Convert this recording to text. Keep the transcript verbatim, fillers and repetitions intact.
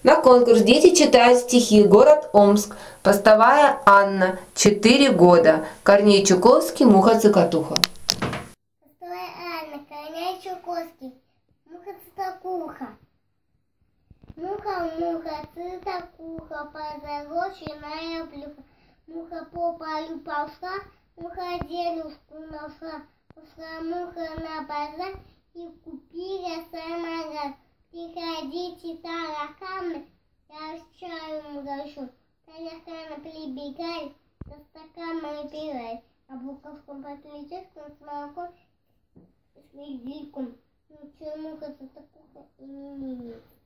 На конкурс дети читают стихи. Город Омск. Постовая Анна. Четыре года. Корней Чуковский. Муха-цокотуха. Постовая Анна. Корней Чуковский. Муха-цокотуха. Муха-муха, цокотуха, позолоченная плюха. Муха по полю ползла, муха дедушку нашла. Пошла муха на базар и купила самовар. Приходите, тараканы, я с чаем угощу. Тараканы прибегают, за стаканом пирают. А буковском полицейском с молоком и с медиком. Ничего, муха-цокотуха и не имеет.